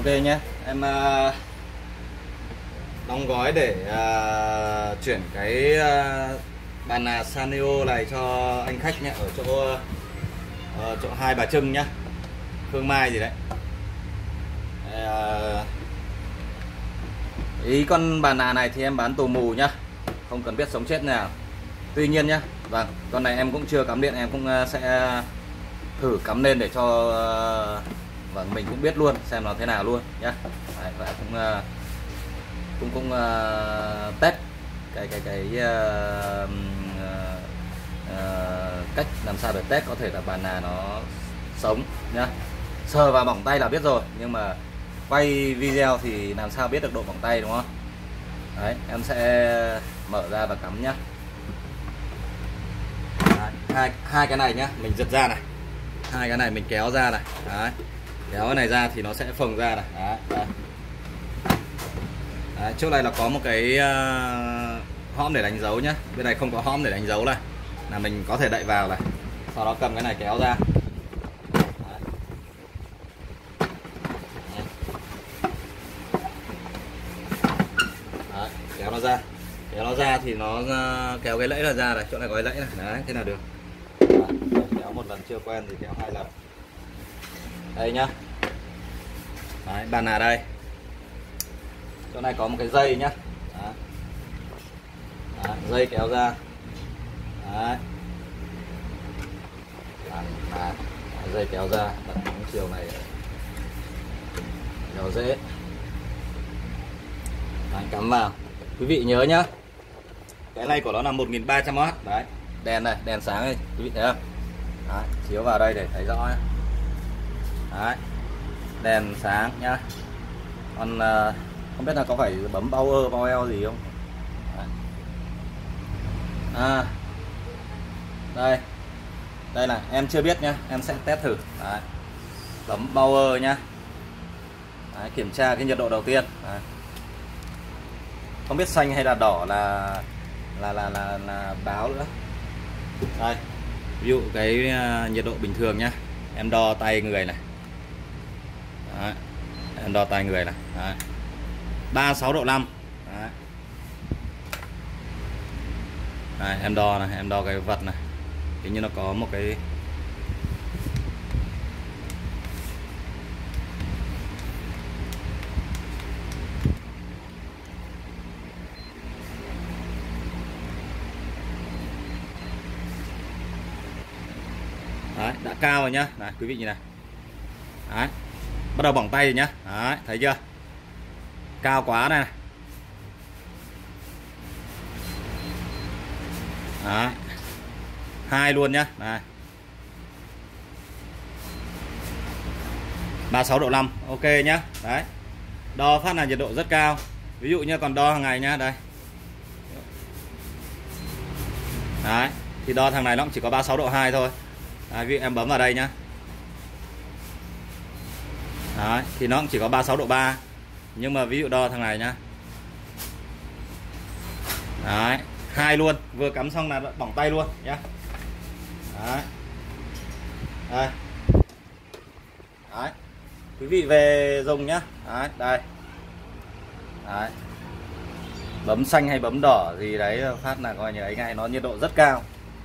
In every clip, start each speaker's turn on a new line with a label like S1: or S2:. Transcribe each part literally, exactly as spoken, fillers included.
S1: nhé. Em uh, đóng gói để uh, chuyển cái uh, bàn là Sanyo này cho anh khách nhé, ở chỗ uh, chỗ Hai Bà Trưng nhá, Phương Mai gì đấy. Uh, ý con bàn là này thì em bán tù mù nhá, không cần biết sống chết nào. Tuy nhiên nhá, vâng, con này em cũng chưa cắm điện, em cũng uh, sẽ thử cắm lên để cho uh, vâng mình cũng biết luôn xem nó thế nào luôn nhá. Đấy, và cũng uh, cũng cũng uh, test cái cái cái uh, uh, uh, cách làm sao để test có thể là bàn là nó sống nhá. Sờ vào bỏng tay là biết rồi, nhưng mà quay video thì làm sao biết được độ bỏng tay, đúng không? Đấy, em sẽ mở ra và cắm nhá. Đấy, hai hai cái này nhá, mình giật ra này, hai cái này mình kéo ra này. Đấy, kéo cái này ra thì nó sẽ phồng ra này. Đấy, đây. Đấy, chỗ này là có một cái uh, hõm để đánh dấu nhá, bên này không có hõm để đánh dấu này, là mình có thể đậy vào này, sau đó cầm cái này kéo ra. Đấy. Đấy, kéo nó ra, kéo nó ra thì nó uh, kéo cái lẫy là ra này, chỗ này có cái lẫy này, đấy, thế nào được. Đấy, kéo một lần chưa quen thì kéo hai lần. Đây nhá. Đấy, bàn là đây. Chỗ này có một cái dây nhá. Đấy. Đấy, dây kéo ra. Đấy. Đấy, đấy. Dây kéo ra, đặt cái chiều này kéo dễ. Đấy, cắm vào. Quý vị nhớ nhá, cái này của nó là một nghìn ba trăm oát. Đấy, đèn này, đèn sáng đây, quý vị thấy không? Đấy, chiếu vào đây để thấy rõ nhá. Đấy, đèn sáng nhá. Còn uh, không biết là có phải bấm power power gì không. Đấy. À, đây đây là em chưa biết nhá, em sẽ test thử. Đấy. Bấm power nhá. Đấy, kiểm tra cái nhiệt độ đầu tiên. Đấy. Không biết xanh hay là đỏ là là là là, là báo nữa. Đây, ví dụ cái uh, nhiệt độ bình thường nhá, em đo tay người này. Đấy. Em đo tay người này. Đấy. ba mươi sáu độ năm. Đấy. Đấy, em đo này, em đo cái vật này, hình như nó có một cái đấy, đã cao rồi nhá. Này, quý vị nhìn này. Đấy. Bắt đầu bỏng tay rồi nhá. Đấy, thấy chưa? Cao quá này. Đấy. Hai luôn nhá. Này. ba mươi sáu độ năm. Ok nhá. Đấy. Đo phát là nhiệt độ rất cao. Ví dụ như còn đo hàng ngày nhá, đây. Đấy, thì đo thằng này nó cũng chỉ có ba mươi sáu độ hai thôi. Đấy, ví dụ em bấm vào đây nhá. Đấy, thì nó cũng chỉ có ba mươi sáu độ ba. Nhưng mà ví dụ đo thằng này nhá. Đấy, hai luôn, vừa cắm xong là bỏng tay luôn nhá. Đấy. Đây. Đấy. Quý vị về dùng nhá. Đấy, đây. Đấy. Bấm xanh hay bấm đỏ gì đấy phát là coi như ấy ngay, nó nhiệt độ rất cao.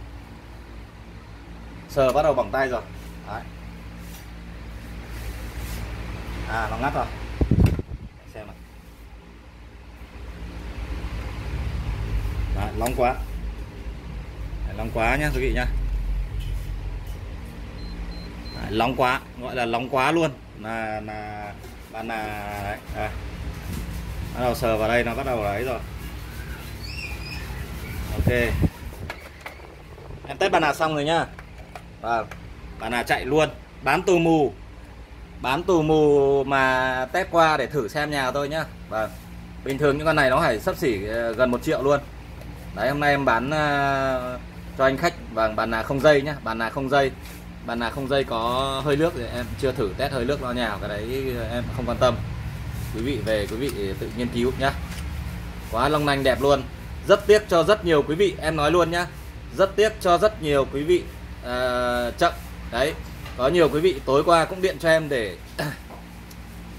S1: Sờ bắt đầu bỏng tay rồi. Đấy. À, nó ngắt rồi. Xem nào. Đấy, nóng quá. Đấy, nóng quá nhá quý vị nhá. Đấy, nóng quá, gọi là nóng quá luôn. Là là bạn là đấy. À. Bắt đầu sờ vào đây nó bắt đầu đấy rồi. Ok. Em test bàn nào xong rồi nhá. Vâng. Bàn nào chạy luôn, bán tù mù. Bán tù mù mà test qua để thử xem nhà tôi nhá. Vâng. Bình thường những con này nó phải xấp xỉ gần một triệu luôn. Đấy, hôm nay em bán uh, cho anh khách. Vâng, bàn là không dây nhá, bàn là không dây. Bàn là không dây có hơi nước thì em chưa thử test hơi nước nó nhào, cái đấy em không quan tâm. Quý vị về quý vị tự nghiên cứu nhá. Quá long lanh đẹp luôn. Rất tiếc cho rất nhiều quý vị, em nói luôn nhá. Rất tiếc cho rất nhiều quý vị uh, chậm. Đấy, có nhiều quý vị tối qua cũng điện cho em để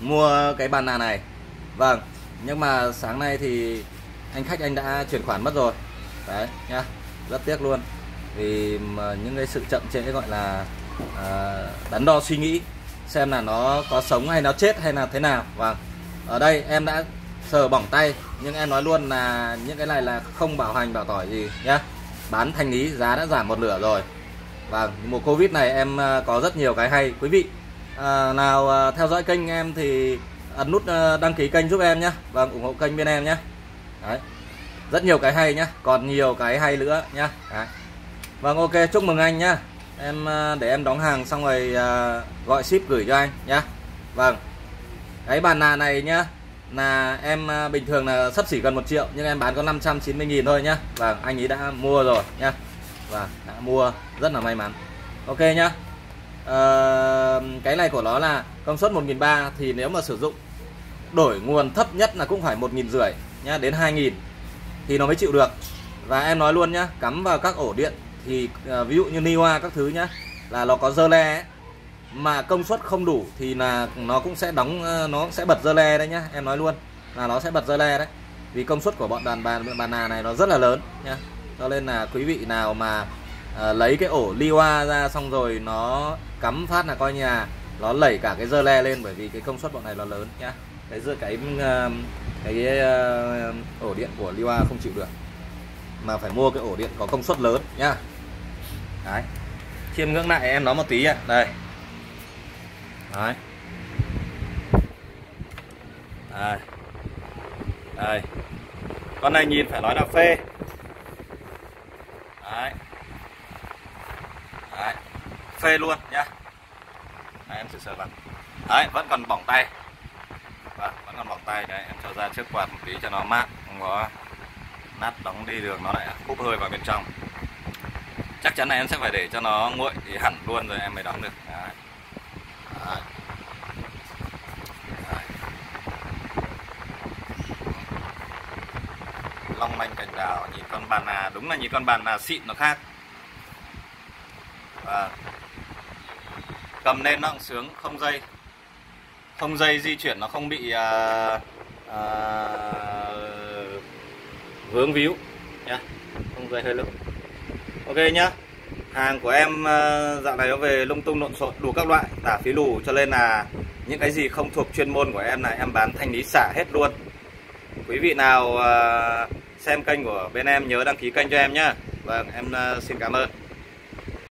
S1: mua cái bàn nà này. Vâng, nhưng mà sáng nay thì anh khách anh đã chuyển khoản mất rồi. Đấy nhá, rất tiếc luôn. Vì mà những cái sự chậm trễ gọi là à, đắn đo suy nghĩ xem là nó có sống hay nó chết hay là thế nào. Vâng, ở đây em đã sờ bỏng tay, nhưng em nói luôn là những cái này là không bảo hành bảo tỏi gì nhá. Bán thanh lý giá đã giảm một nửa rồi. Vâng, mùa Covid này em có rất nhiều cái hay. Quý vị à, nào theo dõi kênh em thì ấn nút đăng ký kênh giúp em nhé. Vâng, ủng hộ kênh bên em nhé. Đấy, rất nhiều cái hay nhá, còn nhiều cái hay nữa nhá. Đấy. Vâng, ok, chúc mừng anh nhá. Em để em đóng hàng xong rồi gọi ship gửi cho anh nhá. Vâng, cái bàn nà này nhá, là em bình thường là xấp xỉ gần một triệu, nhưng em bán có năm trăm chín mươi nghìn thôi nhá. Vâng, anh ấy đã mua rồi nhá. Vâng, đã mua, rất là may mắn. Ok nhá. à, Cái này của nó là công suất một nghìn ba trăm, thì nếu mà sử dụng đổi nguồn thấp nhất là cũng phải một nghìn rưỡi nhá, đến hai nghìn thì nó mới chịu được. Và em nói luôn nhá, cắm vào các ổ điện thì à, ví dụ như Niwa các thứ nhá, là nó có dơ le ấy, mà công suất không đủ thì là nó cũng sẽ đóng, nó sẽ bật dơ le đấy nhá. Em nói luôn là nó sẽ bật dơ le đấy, vì công suất của bọn đàn bàn bàn nà này nó rất là lớn nhá. Cho nên là quý vị nào mà à, lấy cái ổ Niwa ra xong rồi nó cắm phát là coi như là nó lẩy cả cái dơ le lên, bởi vì cái công suất bọn này nó lớn nhá. Cái giữa cái cái, cái uh, ổ điện của Niwa không chịu được, mà phải mua cái ổ điện có công suất lớn nhá. Đấy, chiêm ngưỡng lại em nó một tí ạ. Đây. Đấy. Đây. Đây. Con này nhìn phải nói là phê. Đấy. Đấy. Phê luôn nhá. Đấy, em thử sờ vào. Đấy, vẫn còn bỏng tay. Vâng, vẫn còn bỏng tay. Đấy, em cho ra trước quạt một tí cho nó mát, không có nát đóng đi đường nó lại hút hơi vào bên trong. Chắc chắn là em sẽ phải để cho nó nguội thì hẳn luôn rồi em mới đóng được. Đấy. Đấy. Đấy. Long lanh cành đào, nhìn con bàn nà, đúng là nhìn con bàn nà xịn nó khác. Và cầm lên nó cũng sướng, không dây, không dây di chuyển nó không bị à, à, vướng víu nhá, không dây hơi lưng. Ok nhá. Hàng của em dạo này nó về lung tung lộn xộn đủ các loại, tả phí lù, cho nên là những cái gì không thuộc chuyên môn của em là em bán thanh lý xả hết luôn. Quý vị nào xem kênh của bên em nhớ đăng ký kênh cho em nhá. Vâng, em xin cảm ơn.